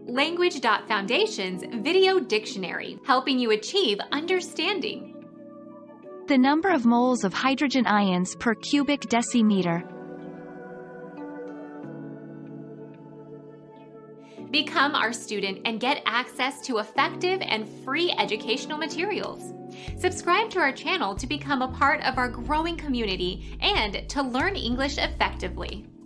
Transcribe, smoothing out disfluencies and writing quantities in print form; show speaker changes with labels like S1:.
S1: Language.Foundation's Video Dictionary, helping you achieve understanding.
S2: The number of moles of hydrogen ions per cubic decimeter.
S1: Become our student and get access to effective and free educational materials. Subscribe to our channel to become a part of our growing community and to learn English effectively.